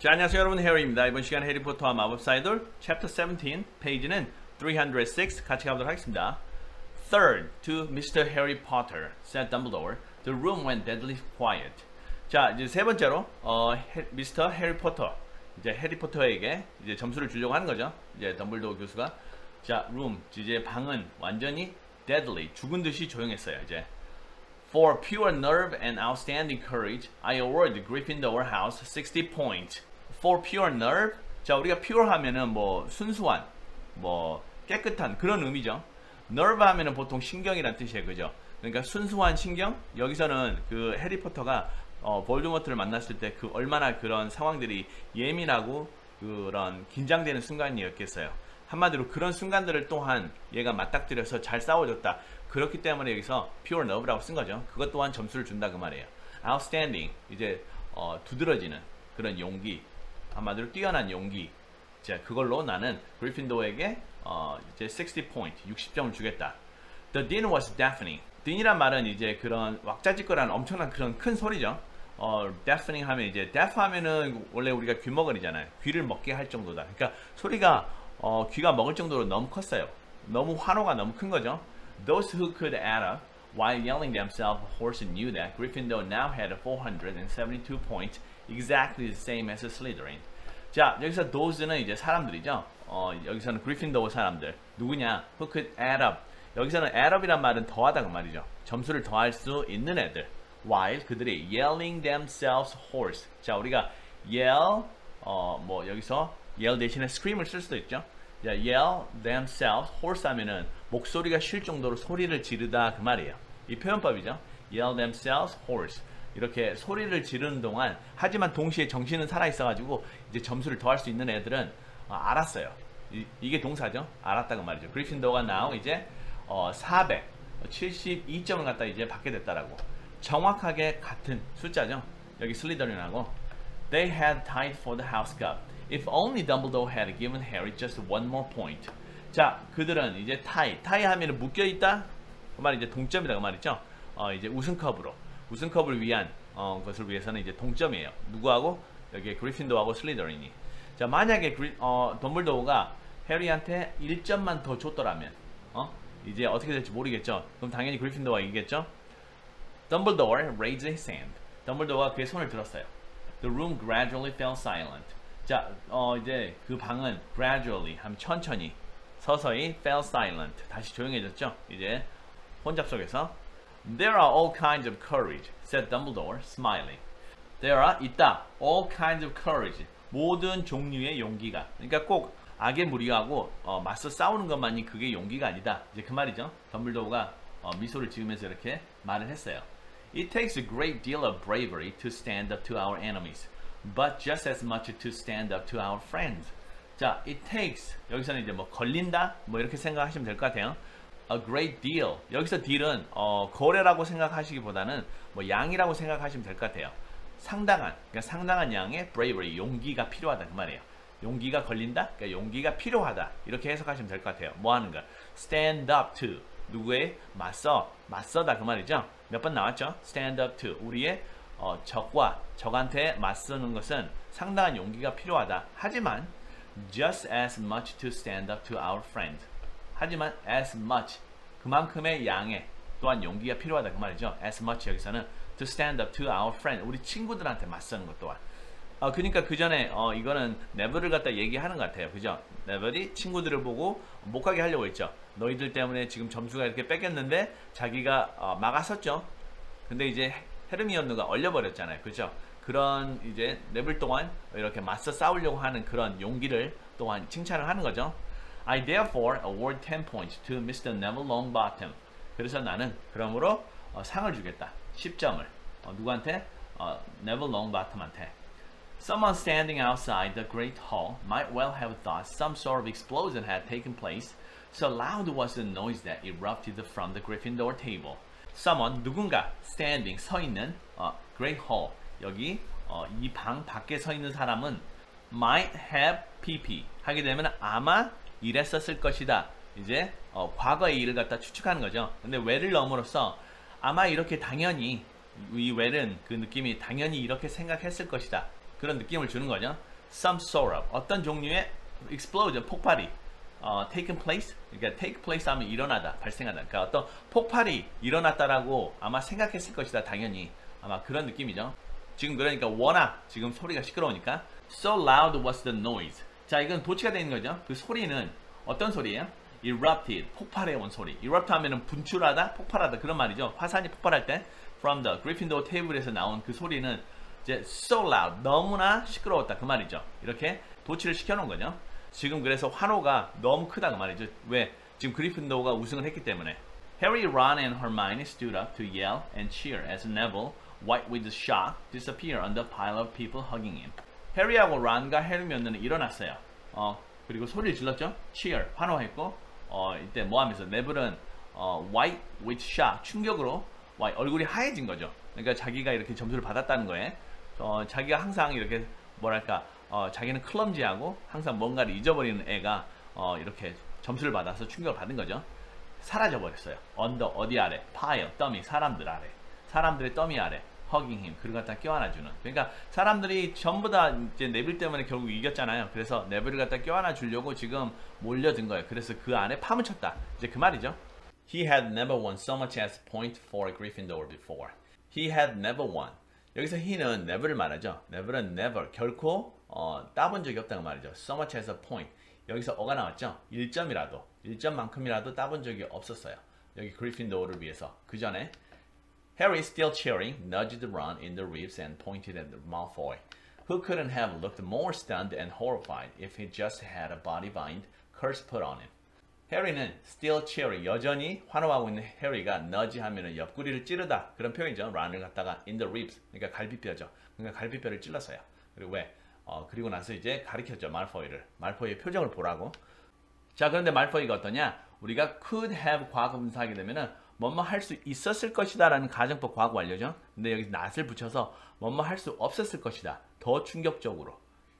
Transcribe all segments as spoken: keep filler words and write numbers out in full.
자, 안녕하세요 여러분, 해리입니다. 이번 시간 해리포터와 마법사의 돌 챕터 세븐틴 페이지는 삼백육 같이 가보도록 하겠습니다. Third, to 미스터 Harry Potter, said Dumbledore. The room went deadly quiet. 자, 이제 세 번째로 어, 해, 미스터 해리 포터, 이제 해리포터에게 이제 점수를 주려고 하는 거죠. 이제 덤블도어 교수가 자, room, 이제 방은 완전히 deadly, 죽은 듯이 조용했어요. 이제 For pure nerve and outstanding courage, I award Gryffindor House sixty points. For pure nerve, 자, 우리가 pure 하면은 뭐 순수한, 뭐 깨끗한 그런 의미죠. nerve 하면은 보통 신경이란 뜻이에요, 그죠? 그러니까 순수한 신경. 여기서는 그 해리포터가 어, 볼드모트를 만났을 때 그 얼마나 그런 상황들이 예민하고 그런 긴장되는 순간이었겠어요. 한마디로 그런 순간들을 또한 얘가 맞닥뜨려서 잘 싸워줬다. 그렇기 때문에 여기서 pure nerve라고 쓴 거죠. 그것 또한 점수를 준다 그 말이에요. outstanding, 이제 어, 두드러지는 그런 용기, 한마디로 뛰어난 용기. 자, 그걸로 나는 그리핀도어에게 어, 이제 sixty point, 육십 점을 주겠다. The din was deafening. din이란 말은 이제 그런 왁자지껄한 엄청난 그런 큰 소리죠. 어, deafening 하면 이제 deaf 하면은 원래 우리가 귀머거리잖아요. 귀를 먹게 할 정도다. 그러니까 소리가 어, 귀가 먹을 정도로 너무 컸어요. 너무 환호가 너무 큰 거죠. Those who could add up while yelling themselves hoarse knew that Gryffindor now had four hundred seventy-two points, exactly the same as Slytherin. 자, 여기서 those는 이제 사람들이죠. 어, 여기서는 그리핀도어 사람들. 누구냐? Who could add up. 여기서는 add up이란 말은 더하다 그 말이죠. 점수를 더할 수 있는 애들. While 그들이 yelling themselves hoarse. 자, 우리가 yell, 어, 뭐 여기서 yell 대신에 scream을 쓸 수도 있죠. 자, yell themselves hoarse 하면은 목소리가 쉴 정도로 소리를 지르다 그 말이에요. 이 표현법이죠. yell themselves hoarse. 이렇게 소리를 지르는 동안, 하지만 동시에 정신은 살아있어가지고 이제 점수를 더할 수 있는 애들은 어, 알았어요. 이, 이게 동사죠. 알았다 그 말이죠. 그리핀도어가 now 이제 어, 사백칠십이 점을 갖다 이제 받게 됐다라고. 정확하게 같은 숫자죠. 여기 슬리더린하고. They had tied for the house cup. If only Dumbledore had given Harry just one more point. 자, 그들은 이제 타이, 타이 하면은 묶여있다? 그 말이 이제 동점이다 그 말이죠. 어, 이제 우승컵으로, 우승컵을 위한 어, 것을 위해서는 이제 동점이에요. 누구하고? 여기 그리핀도어하고 슬리더린이. 자, 만약에 그리, 어, 덤블도어가 해리한테 일 점만 더 줬더라면, 어? 이제 어떻게 될지 모르겠죠. 그럼 당연히 그리핀도어가 이기겠죠. Dumbledore raised his hand. 덤블도어가 그의 손을 들었어요. The room gradually fell silent. 자, 어, 이제 그 방은 gradually 하면 천천히, 서서히 fell silent, 다시 조용해졌죠. 이제 혼잡 속에서 There are all kinds of courage, said Dumbledore, smiling. There are 있다, all kinds of courage, 모든 종류의 용기가. 그러니까 꼭 악의 무리하고 어, 맞서 싸우는 것만이 그게 용기가 아니다. 이제 그 말이죠. 덤블도어가 어, 미소를 지으면서 이렇게 말을 했어요. It takes a great deal of bravery to stand up to our enemies, but just as much to stand up to our friends. 자, it takes, 여기서는 이제 뭐 걸린다, 뭐 이렇게 생각하시면 될 것 같아요. A great deal. 여기서 deal은 어, 거래라고 생각하시기보다는 뭐 양이라고 생각하시면 될 것 같아요. 상당한, 그러니까 상당한 양의 bravery, 용기가 필요하다 그 말이에요. 용기가 걸린다, 그러니까 용기가 필요하다, 이렇게 해석하시면 될 것 같아요. 뭐 하는가? Stand up to, 누구의 맞서, 맞서다 그 말이죠. 몇 번 나왔죠? Stand up to, 우리의 어, 적과 적한테 맞서는 것은 상당한 용기가 필요하다. 하지만 just as much to stand up to our friend. 하지만 as much, 그만큼의 양의 또한 용기가 필요하다 그 말이죠. as much 여기서는 to stand up to our friend, 우리 친구들한테 맞서는 것 또한. 어, 그러니까 그 전에 어, 이거는 네버를 갖다 얘기하는 것 같아요. 그죠? 네버이 친구들을 보고 못 가게 하려고 했죠. 너희들 때문에 지금 점수가 이렇게 뺏겼는데 자기가 어, 막았었죠. 근데 이제 헤르미온느가 얼려버렸잖아요. 그죠? 그런 이제 네버 동안 이렇게 맞서 싸우려고 하는 그런 용기를 또한 칭찬을 하는 거죠. I therefore award ten points to 미스터 Neville Longbottom. 그래서 나는 그러므로 어, 상을 주겠다. 십 점을. 어, 누구한테? 어, Neville Longbottom한테. Someone standing outside the great hall might well have thought some sort of explosion had taken place, so loud was the noise that erupted from the Gryffindor table. Someone, 누군가, standing, 서 있는, 어, great hall, 여기 어, 이 방 밖에 서 있는 사람은 might have pp 하게 되면 아마 이랬었을 것이다. 이제 어, 과거의 일을 갖다 추측하는 거죠. 근데 where를 넣음으로써 아마 이렇게 당연히, 이 where는 그 느낌이 당연히 이렇게 생각했을 것이다. 그런 느낌을 주는 거죠. some sort of 어떤 종류의 explosion 폭발이 어, taken place, 그러니까 take place 하면 일어나다, 발생하다. 그러니까 어떤 폭발이 일어났다라고 아마 생각했을 것이다. 당연히 아마 그런 느낌이죠. 지금 그러니까 워낙 지금 소리가 시끄러우니까 so loud was the noise. 자, 이건 도치가 되는 거죠. 그 소리는 어떤 소리예요? erupted, 폭발해 온 소리. erupt 하면은 분출하다, 폭발하다 그런 말이죠. 화산이 폭발할 때 from the Gryffindor table에서 나온 그 소리는 이제 so loud, 너무나 시끄러웠다 그 말이죠. 이렇게 도치를 시켜놓은 거죠. 지금 그래서 환호가 너무 크다 그 말이죠. 왜? 지금 그리핀도어가 우승을 했기 때문에. Harry, Ron, and Hermione stood up to yell and cheer as Neville, white with shock, disappeared on the pile of people hugging him. 해리하고 론과 헤르미온느는 일어났어요. 어, 그리고 소리를 질렀죠. cheer, 환호했고 어, 이때 뭐 하면서 네블은 어, white with shock, 충격으로 white, 얼굴이 하얘진 거죠. 그러니까 자기가 이렇게 점수를 받았다는 거에 어, 자기가 항상 이렇게 뭐랄까 어, 자기는 클럼지하고 항상 뭔가를 잊어버리는 애가 어, 이렇게 점수를 받아서 충격을 받은 거죠. 사라져버렸어요. 언더, 어디 아래, 파일, 더미, 사람들 아래, 사람들의 더미 아래, hugging him, 그를 갖다 껴안아주는. 그러니까 사람들이 전부 다 이제 네빌 때문에 결국 이겼잖아요. 그래서 네빌을 갖다 껴안아 주려고 지금 몰려든 거예요. 그래서 그 안에 파묻혔다. 이제 그 말이죠. He had never won so much as a point for Gryffindor before. He had never won. 여기서 he는 never를 말하죠. never은 never, 결코 어, 따본 적이 없다는 말이죠. so much as a point. 여기서 어가 나왔죠. 일 점이라도, 일 점만큼이라도 따본 적이 없었어요. 여기 그리핀도어를 위해서. 그 전에 Harry, still cheering, nudged Ron in the ribs and pointed at Malfoy, who couldn't have looked more stunned and horrified if he just had a body-bind curse put on him. 해리는 still cheering, 여전히 환호하고 있는 해리가 nudge 하면은 옆구리를 찌르다 그런 표현이죠. 런을 갖다가 in the ribs, 그러니까 갈비뼈죠. 그러니까 갈비뼈를 찔렀어요. 그리고 왜? 어, 그리고 나서 이제 가리켰죠. 말포이를. 말포이의 표정을 보라고. 자, 그런데 말포이가 어떠냐? 우리가 could have 과거분사 하게 되면은 뭐뭐 할 수 있었을 것이다 라는 가정법 과거 완료죠. 근데 여기 not을 붙여서 뭐뭐 할 수 없었을 것이다. 더 충격적으로,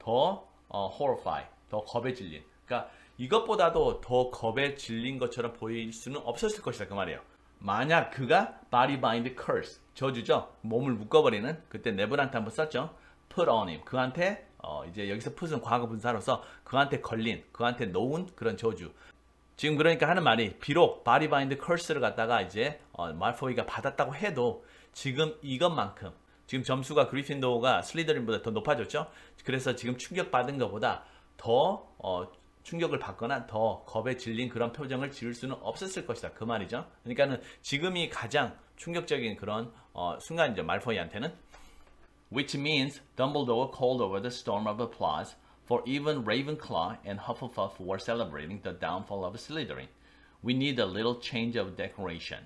더 어, horrify, 더 겁에 질린. 그러니까 이것보다도 더 겁에 질린 것처럼 보일 수는 없었을 것이다 그 말이에요. 만약 그가 body bind curse, 저주죠. 몸을 묶어버리는. 그때 네블한테 한번 썼죠. put on him, 그한테 어, 이제 여기서 put은 과거 분사로서 그한테 걸린, 그한테 놓은 그런 저주. 지금 그러니까 하는 말이 비록 body bind curse를 갖다가 이제 어, 말포이가 받았다고 해도 지금 이것만큼 지금 점수가 그리핀도어가 슬리더린보다 더 높아졌죠. 그래서 지금 충격받은 것보다 더 어, 충격을 받거나 더 겁에 질린 그런 표정을 지을 수는 없었을 것이다 그 말이죠. 그러니까는 지금이 가장 충격적인 그런 어, 순간이죠. 말포이한테는. Which means Dumbledore called over the storm of applause, for even Ravenclaw and Hufflepuff were celebrating the downfall of Slytherin. We need a little change of decoration.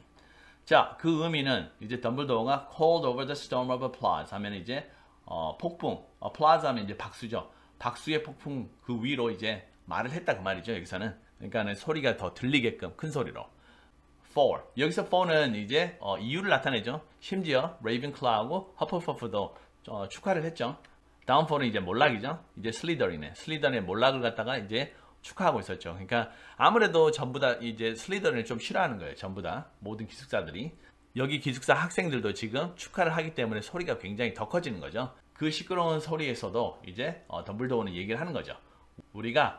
자, 그 의미는 이제 덤블도어가 called over the storm of applause 하면 이제 어, 폭풍, applause 하면 이제 박수죠. 박수의 폭풍 그 위로 이제 말을 했다 그 말이죠. 여기서는. 그러니까 소리가 더 들리게끔 큰 소리로. for. 여기서 for는 이제 어, 이유를 나타내죠. 심지어 레이븐클라우하고 허플퍼프도 어, 축하를 했죠. 다운폴은 이제 몰락이죠. 이제 슬리더린에 슬리더린의 몰락을 갖다가 이제 축하하고 있었죠. 그러니까 아무래도 전부 다 이제 슬리더린을 좀 싫어하는 거예요. 전부 다 모든 기숙사들이. 여기 기숙사 학생들도 지금 축하를 하기 때문에 소리가 굉장히 더 커지는 거죠. 그 시끄러운 소리에서도 이제 어, 덤블도어는 얘기를 하는 거죠. 우리가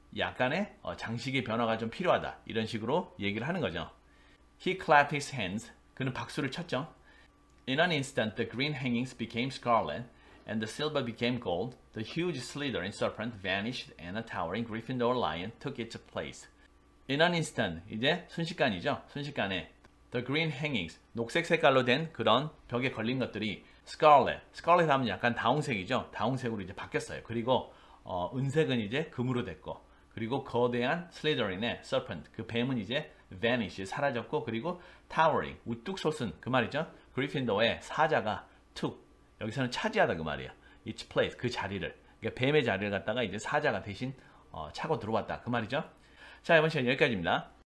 약간의 어, 장식의 변화가 좀 필요하다. 이런 식으로 얘기를 하는 거죠. He clapped his hands. 그는 박수를 쳤죠. In an instant, the green hangings became scarlet, and the silver became gold. The huge Slytherin serpent vanished, and a towering Gryffindor lion took its place. In an instant, 이제 순식간이죠. 순식간에 the green hangings, 녹색 색깔로 된 그런 벽에 걸린 것들이 scarlet, scarlet 하면 약간 다홍색이죠. 다홍색으로 이제 바뀌었어요. 그리고 어, 은색은 이제 금으로 됐고, 그리고 거대한 슬리더린의 serpent, 그 뱀은 이제 vanish, 사라졌고, 그리고 towering, 우뚝 솟은 그 말이죠. 그리핀도어의 사자가 took, 여기서는 차지하다 그 말이에요. its place, 그 자리를, 그러니까 뱀의 자리를 갖다가 이제 사자가 대신 어, 차고 들어왔다 그 말이죠. 자, 이번 시간 여기까지입니다.